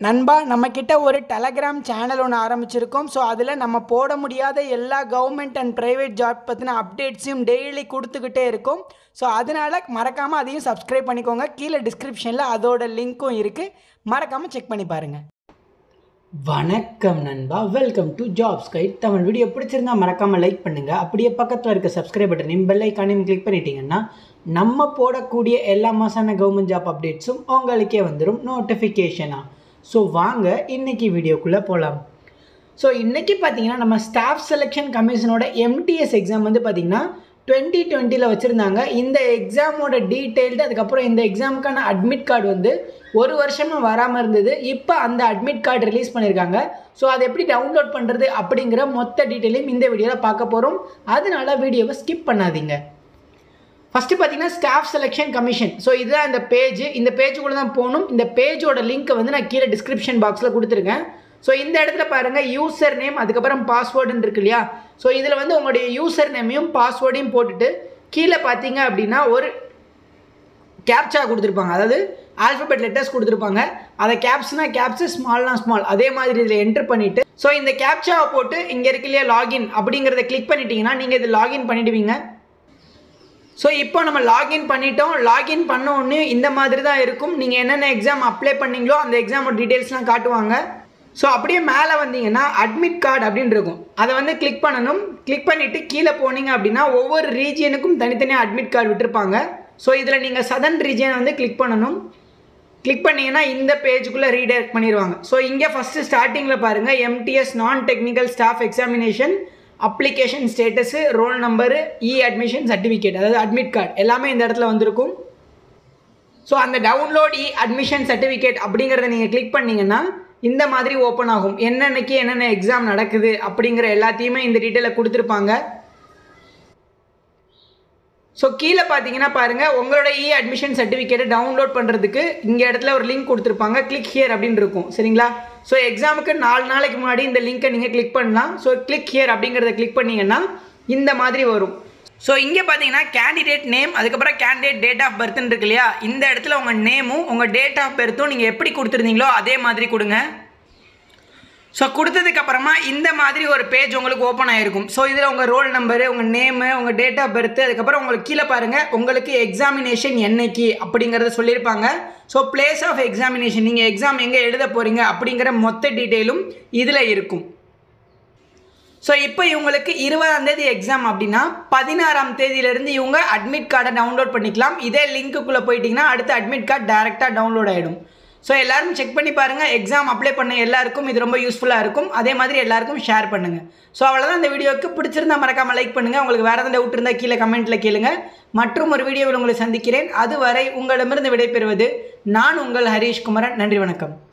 நண்பா நம்ம கிட்ட ஒரு டெலகிராம் சேனல் ஒன்று ஆரம்பிச்சிருக்கோம். ஸோ அதில் நம்ம போட முடியாத எல்லா கவர்மெண்ட் அண்ட் ப்ரைவேட் ஜாப் பற்றின அப்டேட்ஸையும் டெய்லி கொடுத்துக்கிட்டே இருக்கோம். ஸோ அதனால் மறக்காமல் அதையும் சப்ஸ்கிரைப் பண்ணிக்கோங்க. கீழே டிஸ்கிரிப்ஷனில் அதோட லிங்க்கும் இருக்குது, மறக்காமல் செக் பண்ணி பாருங்கள். வணக்கம் நண்பா, welcome to jobs guide Tamil. Video பிடிச்சிருந்தா மறக்காமல் லைக் பண்ணுங்கள். அப்படியே பக்கத்தில் இருக்க சப்ஸ்கிரைப் பட்டனையும் பெல் ஐக்கானையும் கிளிக் பண்ணிட்டீங்கன்னா நம்ம போடக்கூடிய எல்லா மாசான கவர்மெண்ட் ஜாப் அப்டேட்ஸும் உங்களுக்கே வந்துடும் நோட்டிஃபிகேஷனாக. ஸோ வாங்க இன்றைக்கி வீடியோக்குள்ளே போகலாம். ஸோ இன்றைக்கி பார்த்தீங்கன்னா நம்ம ஸ்டாஃப் செலெக்ஷன் கமிஷனோட MTS எக்ஸாம் வந்து பார்த்திங்கன்னா 2020 வச்சுருந்தாங்க. இந்த எக்ஸாமோட டீட்டெயில்டு, அதுக்கப்புறம் இந்த எக்ஸாமுக்கான அட்மிட் கார்டு வந்து ஒரு வருஷமாக வராமல் இருந்தது. இப்போ அந்த அட்மிட் கார்டு ரிலீஸ் பண்ணியிருக்காங்க. ஸோ அதை எப்படி டவுன்லோட் பண்ணுறது அப்படிங்கிற மொத்த டீட்டெயிலையும் இந்த வீடியோவில் பார்க்க போகிறோம். அதனால வீடியோவை ஸ்கிப் பண்ணாதீங்க. ஃபஸ்ட்டு பார்த்தீங்கன்னா ஸ்டாஃப் செலெக்ஷன் கமிஷன். ஸோ இதுதான் இந்த பேஜ். இந்த பேஜுக்குள்ளே தான் போகணும். இந்த பேஜோட லிங்க்கை வந்து நான் கீழே டிஸ்கிரிப்ஷன் பாக்ஸில் கொடுத்துருக்கேன். ஸோ இந்த இடத்துல பாருங்கள் யூசர் நேம், அதுக்கப்புறம் பாஸ்வேர்டுன்னு இருக்கு இல்லையா. ஸோ இதில் வந்து உங்களுடைய யூசர் நேமையும் பாஸ்வேர்டையும் போட்டுட்டு கீழே பார்த்தீங்க அப்படின்னா ஒரு கேப்சா கொடுத்துருப்பாங்க. அதாவது ஆல்ஃபபெட் லெட்டர்ஸ் கொடுத்துருப்பாங்க. அதை கேப்ஸ்னா கேப்ஸு, ஸ்மால்னா ஸ்மால், அதே மாதிரி இதில் என்ட்ரு பண்ணிவிட்டு ஸோ இந்த கேப்சாவை போட்டு இங்கே இருக்கு இல்லையா லாகின் அப்படிங்கிறத கிளிக் பண்ணிட்டீங்கன்னா நீங்கள் இது லாகின் பண்ணிவிடுவீங்க. ஸோ இப்போ நம்ம லாகின் பண்ணிட்டோம். லாகின் பண்ண உடனே இந்த மாதிரி தான் இருக்கும். நீங்கள் என்னென்ன எக்ஸாம் அப்ளை பண்ணீங்களோ அந்த எக்ஸாமோட டீட்டெயில்ஸ்லாம் காட்டுவாங்க. ஸோ அப்படியே மேலே வந்தீங்கன்னா அட்மிட் கார்டு அப்படின்னு இருக்கும். அதை வந்து கிளிக் பண்ணணும். கிளிக் பண்ணிவிட்டு கீழே போனீங்க அப்படின்னா ஒவ்வொரு ரீஜியனுக்கும் தனித்தனியாக அட்மிட் கார்டு விட்டுருப்பாங்க. ஸோ இதில் நீங்கள் சதர்ன் ரீஜியன் வந்து கிளிக் பண்ணணும். கிளிக் பண்ணிங்கன்னா இந்த பேஜுக்குள்ளே ரீடைரக்ட் பண்ணிடுவாங்க. ஸோ இங்கே ஃபஸ்ட்டு ஸ்டார்டிங்கில் பாருங்கள் MTS non technical staff examination application status, roll number, admission certificate, அதாவது அட்மிட் கார்டு எல்லாமே இந்த இடத்துல வந்திருக்கும். ஸோ அந்த டவுன்லோட் அட்மிஷன் சர்டிஃபிகேட் அப்படிங்கிறத நீங்கள் கிளிக் பண்ணிங்கன்னா இந்த மாதிரி ஓப்பன் ஆகும். என்னென்னக்கு என்னென்ன எக்ஸாம் நடக்குது அப்படிங்கிற எல்லாத்தையுமே இந்த டீட்டெயிலை கொடுத்துருப்பாங்க. ஸோ கீழே பார்த்தீங்கன்னா பாருங்கள் உங்களோட அட்மிஷன் சர்டிஃபிகேட்டை டவுன்லோட் பண்ணுறதுக்கு இங்கே இடத்துல ஒரு லிங்க் கொடுத்துருப்பாங்க. கிளிக் ஹியர் அப்படின்னு இருக்கும், சரிங்களா. ஸோ எக்ஸாமுக்கு 4 நாளைக்கு முன்னாடி இந்த லிங்க்கை நீங்கள் கிளிக் பண்ணலாம். ஸோ கிளிக் ஹியர் அப்படிங்கிறத கிளிக் பண்ணிங்கன்னா இந்த மாதிரி வரும். ஸோ இங்கே பார்த்தீங்கன்னா கேண்டிடேட் நேம், அதுக்கப்புறம் கேண்டிடேட் டேட் ஆஃப் பர்த்னு இருக்கு இல்லையா. இந்த இடத்துல உங்கள் நேமும் உங்கள் டேட் ஆஃப் பர்த்தும் நீங்கள் எப்படி கொடுத்துருந்தீங்களோ அதே மாதிரி கொடுங்க. ஸோ கொடுத்ததுக்கப்புறமா இந்த மாதிரி ஒரு பேஜ் உங்களுக்கு ஓப்பன் ஆகிருக்கும். ஸோ இதில் உங்கள் ரோல் நம்பரு, உங்கள் நேமு, உங்கள் டேட் ஆஃப் பர்த், அதுக்கப்புறம் உங்களுக்கு கீழே பாருங்கள் உங்களுக்கு எக்ஸாமினேஷன் என்னைக்கு அப்படிங்கிறத சொல்லியிருப்பாங்க. ஸோ பிளேஸ் ஆஃப் எக்ஸாமினேஷன், நீங்கள் எக்ஸாம் எங்கே எழுத போகிறீங்க அப்படிங்கிற மொத்த டீட்டெயிலும் இதில் இருக்கும். ஸோ இப்போ இவங்களுக்கு 20ஆம் தேதி எக்ஸாம் அப்படின்னா 16ஆம் தேதியிலேருந்து இவங்க அட்மிட் கார்டை டவுன்லோட் பண்ணிக்கலாம். இதே லிங்க்குள்ளே போயிட்டிங்கன்னா அடுத்த அட்மிட் கார்டு டேரெக்டாக டவுன்லோட் ஆகிடும். ஸோ எல்லோரும் செக் பண்ணி பாருங்கள். எக்ஸாம் அப்ளை பண்ண எல்லாருக்கும் இது ரொம்ப யூஸ்ஃபுல்லாக இருக்கும். அதே மாதிரி எல்லாருக்கும் ஷேர் பண்ணுங்கள். ஸோ அவ்வளோதான் இந்த வீடியோவுக்கு. பிடிச்சிருந்தா மறக்காமல் லைக் பண்ணுங்கள். உங்களுக்கு வேறு எதாவது டவுட் இருந்தால் கீழே கமெண்ட்டில் கேளுங்க. மற்றும் ஒரு வீடியோவில் உங்களை சந்திக்கிறேன். அதுவரை உங்களிடமிருந்து விடைபெறுவது நான் உங்கள் ஹரீஷ் குமரன். நன்றி, வணக்கம்.